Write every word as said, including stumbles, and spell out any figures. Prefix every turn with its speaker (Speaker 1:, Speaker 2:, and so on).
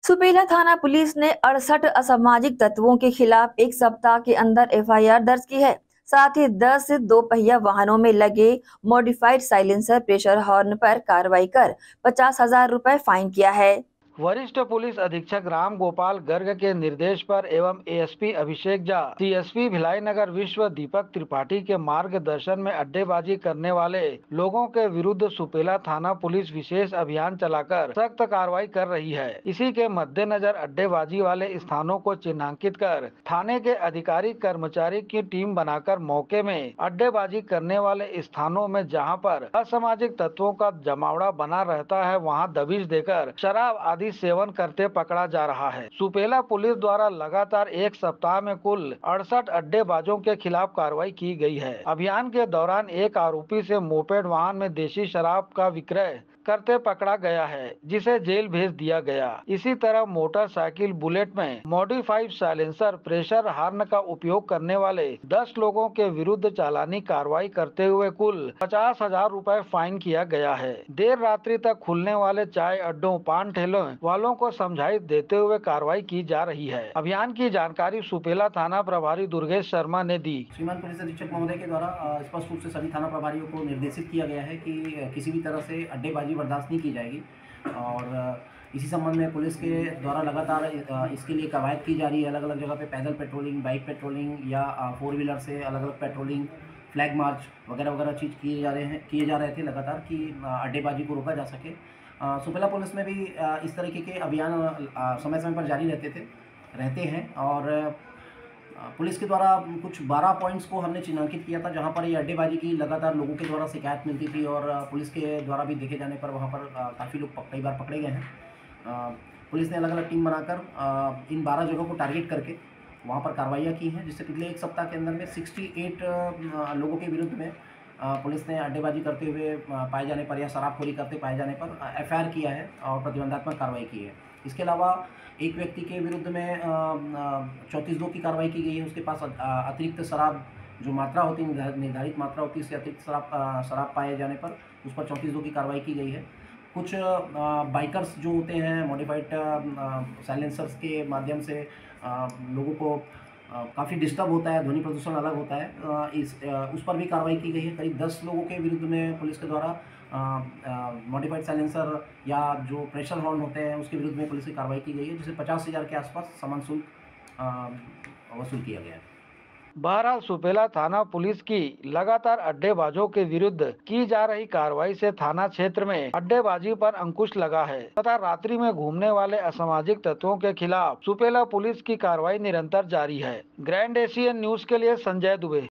Speaker 1: सुपेला थाना पुलिस ने अड़सठ असामाजिक तत्वों के खिलाफ एक सप्ताह के अंदर एफ आई आर दर्ज की है। साथ ही दस दोपहिया वाहनों में लगे मॉडिफाइड साइलेंसर प्रेशर हॉर्न पर कार्रवाई कर पचास हजार रुपए फाइन किया है।
Speaker 2: वरिष्ठ पुलिस अधीक्षक राम गोपाल गर्ग के निर्देश पर एवं A S P Abhishek Jha, C S P Bhilai Nagar Vishwa Deepak Tripathi के मार्गदर्शन में अड्डेबाजी करने वाले लोगों के विरुद्ध सुपेला थाना पुलिस विशेष अभियान चलाकर सख्त कार्रवाई कर रही है। इसी के मद्देनजर अड्डेबाजी वाले स्थानों को चिन्हांकित कर थाने के अधिकारी कर्मचारी की टीम बनाकर मौके में अड्डेबाजी करने वाले स्थानों में जहाँ पर असामाजिक तत्वों का जमावड़ा बना रहता है, वहाँ दबिश देकर शराब आदि सेवन करते पकड़ा जा रहा है। सुपेला पुलिस द्वारा लगातार एक सप्ताह में कुल अड़सठ अड्डेबाजों के खिलाफ कार्रवाई की गई है। अभियान के दौरान एक आरोपी से मोपेड वाहन में देशी शराब का विक्रय करते पकड़ा गया है, जिसे जेल भेज दिया गया। इसी तरह मोटरसाइकिल बुलेट में मॉडिफाइड साइलेंसर प्रेशर हार्न का उपयोग करने वाले दस लोगों के विरुद्ध चालानी कार्रवाई करते हुए कुल पचास हजार रूपए फाइन किया गया है। देर रात्रि तक खुलने वाले चाय अड्डों, पान ठेलों वालों को समझाइश देते हुए कार्रवाई की जा रही है। अभियान की जानकारी सुपेला थाना प्रभारी दुर्गेश शर्मा ने दी।
Speaker 3: श्रीमान पुलिस अधीक्षक महोदय के द्वारा स्पष्ट रूप से सभी थाना प्रभारियों को निर्देशित किया गया है कि किसी भी तरह से अड्डेबाजी बर्दाश्त नहीं की जाएगी और इसी संबंध में पुलिस के द्वारा लगातार इसके लिए कवायद की जा रही है। अलग अलग जगह पे पैदल पेट्रोलिंग, बाइक पेट्रोलिंग या फोर व्हीलर से अलग अलग पेट्रोलिंग, फ्लैग मार्च वगैरह वगैरह चीज़ किए जा रहे हैं किए जा रहे थे लगातार कि अड्डेबाजी को रोका जा सके। सुपेला पुलिस में भी इस तरीके के अभियान समय समय पर जारी रहते थे रहते हैं और पुलिस के द्वारा कुछ बारह पॉइंट्स को हमने चिन्हांकित किया था, जहां पर ये अड्डेबाजी की लगातार लोगों के द्वारा शिकायत मिलती थी और पुलिस के द्वारा भी देखे जाने पर वहां पर काफ़ी लोग कई बार पकड़े गए हैं। पुलिस ने अलग अलग टीम बनाकर इन बारह जगहों को टारगेट करके वहां पर कार्रवाइयाँ की हैं, जिससे पिछले एक सप्ताह के अंदर में अड़सठ लोगों के विरुद्ध में पुलिस ने अड्डेबाजी करते हुए पाए जाने पर या शराबखोरी करते पाए जाने पर एफ आई आर किया है और प्रतिबंधात्मक कार्रवाई की है। इसके अलावा एक व्यक्ति के विरुद्ध में चौंतीस दो की कार्रवाई की गई है। उसके पास अतिरिक्त शराब जो मात्रा होती है, निर्धारित मात्रा होती है, इससे अतिरिक्त शराब शराब पाए जाने पर उस पर चौंतीस दो की कार्रवाई की गई है। कुछ बाइकर्स जो होते हैं मॉडिफाइड साइलेंसर्स के माध्यम से लोगों को काफ़ी डिस्टर्ब होता है, ध्वनि प्रदूषण अलग होता है, इस उस पर भी कार्रवाई की गई है। करीब दस लोगों के विरुद्ध में पुलिस के द्वारा मॉडिफाइड साइलेंसर या जो प्रेशर हॉर्न होते हैं उसके विरुद्ध में पुलिस की कार्रवाई की गई है, जिसे पचास हज़ार के आसपास सामान शुल्क वसूल किया गया है।
Speaker 2: बहरहाल सुपेला थाना पुलिस की लगातार अड्डेबाजों के विरुद्ध की जा रही कार्रवाई से थाना क्षेत्र में अड्डेबाजी पर अंकुश लगा है तथा रात्रि में घूमने वाले असामाजिक तत्वों के खिलाफ सुपेला पुलिस की कार्रवाई निरंतर जारी है। ग्रैंड एशियन न्यूज के लिए संजय दुबे।